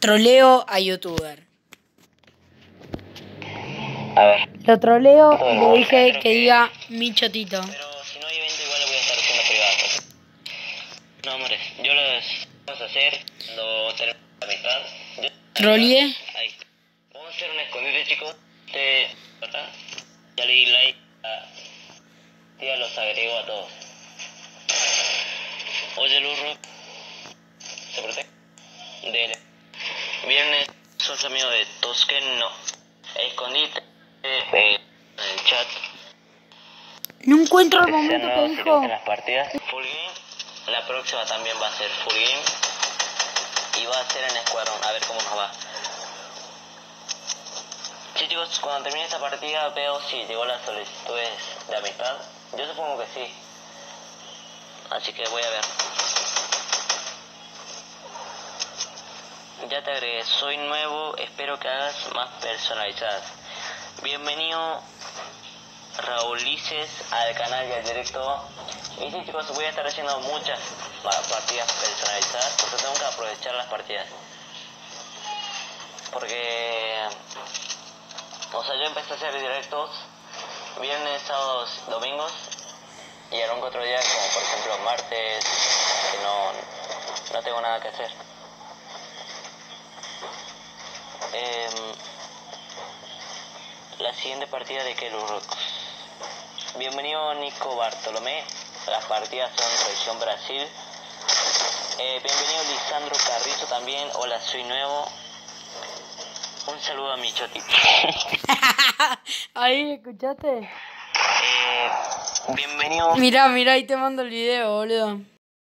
Troleo a youtuber. A ver. Lo troleo y le dije que diga mi chotito. Pero si no hay evento igual lo voy a estar haciendo privado. No, amores, yo los vamos a hacer cuando termine la mitad. Troleé. Ahí. Vamos a hacer un escondite, chicos. ¿Verdad? Ya le di like ya los agrego a todos. Oye, Lurro. ¿Se protege? Dele. Viernes, sos amigo de Tosken, no. Escondite en el chat. No encuentro el momento que dijo. Las partidas. Full game. La próxima también va a ser full game. Y va a ser en escuadrón. A ver cómo nos va. Sí, chicos, cuando termine esta partida veo si llegó las solicitudes de amistad. Yo supongo que sí. Así que voy a ver. Ya te agregué, soy nuevo, espero que hagas más personalizadas. Bienvenido Raulices al canal y al directo. Y sí, chicos, voy a estar haciendo muchas partidas personalizadas porque tengo que aprovechar las partidas. Porque, o sea, yo empecé a hacer directos viernes, sábados, domingos y algún otro día, como por ejemplo martes, que no tengo nada que hacer. La siguiente partida de Kelurrocos. Bienvenido Nico Bartolomé. Las partidas son región Brasil. Bienvenido Lisandro Carrizo también. Hola, soy nuevo. Un saludo a mi choti. Ahí, ¿escuchaste? Bienvenido. Mirá, ahí te mando el video, boludo.